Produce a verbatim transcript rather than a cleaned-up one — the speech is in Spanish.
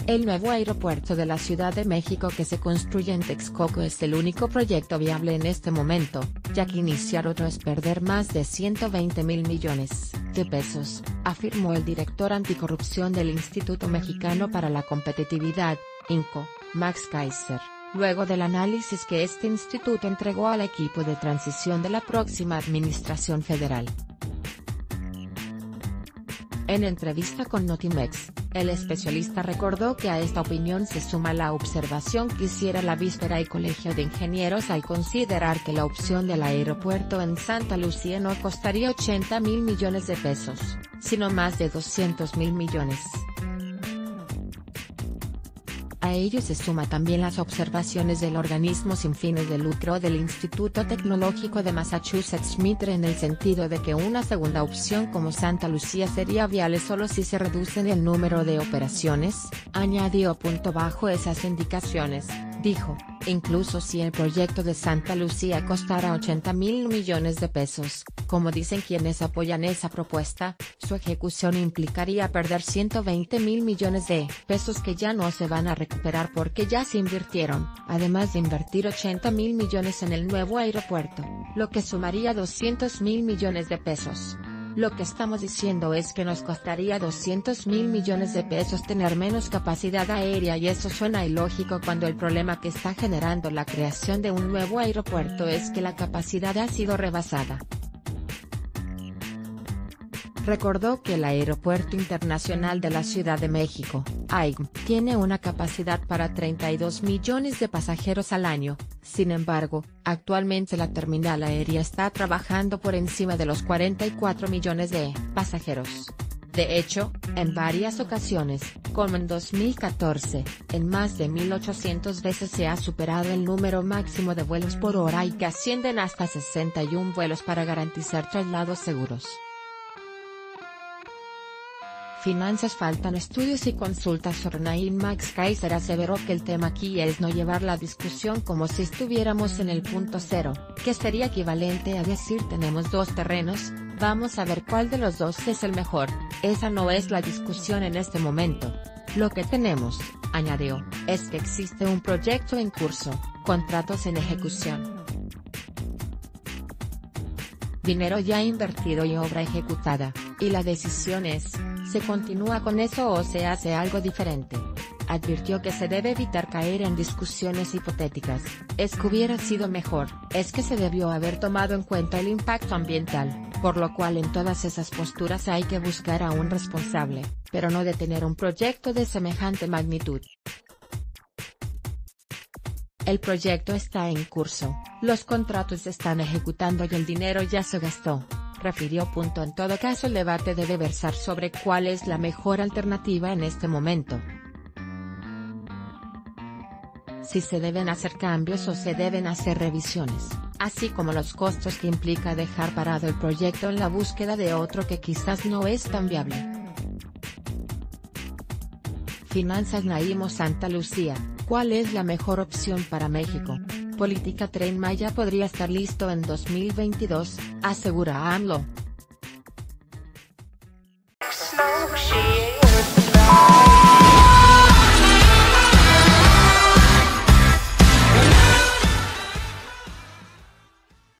El nuevo aeropuerto de la Ciudad de México que se construye en Texcoco es el único proyecto viable en este momento, ya que iniciar otro es perder más de ciento veinte mil millones de pesos, afirmó el director anticorrupción del Instituto Mexicano para la Competitividad, INCO, Max Kaiser, luego del análisis que este instituto entregó al equipo de transición de la próxima administración federal. En entrevista con Notimex, el especialista recordó que a esta opinión se suma la observación que hiciera la Víspera y Colegio de Ingenieros al considerar que la opción del aeropuerto en Santa Lucía no costaría ochenta mil millones de pesos, sino más de doscientos mil millones. A ello se suma también las observaciones del organismo sin fines de lucro del Instituto Tecnológico de Massachusetts Mitre en el sentido de que una segunda opción como Santa Lucía sería viable solo si se reduce el número de operaciones, añadió. Bajo esas indicaciones, dijo, incluso si el proyecto de Santa Lucía costara ochenta mil millones de pesos, como dicen quienes apoyan esa propuesta, su ejecución implicaría perder ciento veinte mil millones de pesos que ya no se van a recuperar porque ya se invirtieron, además de invertir ochenta mil millones en el nuevo aeropuerto, lo que sumaría doscientos mil millones de pesos. Lo que estamos diciendo es que nos costaría doscientos mil millones de pesos tener menos capacidad aérea y eso suena ilógico cuando el problema que está generando la creación de un nuevo aeropuerto es que la capacidad ha sido rebasada. Recordó que el Aeropuerto Internacional de la Ciudad de México, A I M, tiene una capacidad para treinta y dos millones de pasajeros al año, sin embargo, actualmente la terminal aérea está trabajando por encima de los cuarenta y cuatro millones de pasajeros. De hecho, en varias ocasiones, como en dos mil catorce, en más de mil ochocientas veces se ha superado el número máximo de vuelos por hora y que ascienden hasta sesenta y uno vuelos para garantizar traslados seguros. Finanzas faltan estudios y consultas sobre Naim. Max Kaiser aseveró que el tema aquí es no llevar la discusión como si estuviéramos en el punto cero, que sería equivalente a decir tenemos dos terrenos, vamos a ver cuál de los dos es el mejor. Esa no es la discusión en este momento. Lo que tenemos, añadió, es que existe un proyecto en curso, contratos en ejecución, dinero ya invertido y obra ejecutada, y la decisión es, ¿se continúa con eso o se hace algo diferente? Advirtió que se debe evitar caer en discusiones hipotéticas, es que hubiera sido mejor, es que se debió haber tomado en cuenta el impacto ambiental, por lo cual en todas esas posturas hay que buscar a un responsable, pero no detener un proyecto de semejante magnitud. El proyecto está en curso, los contratos se están ejecutando y el dinero ya se gastó, refirió. En todo caso el debate debe versar sobre cuál es la mejor alternativa en este momento. Si se deben hacer cambios o se deben hacer revisiones, así como los costos que implica dejar parado el proyecto en la búsqueda de otro que quizás no es tan viable. Finanzas. Naim o Santa Lucía, ¿cuál es la mejor opción para México? Política. Tren Maya podría estar listo en dos mil veintidós, asegura AMLO.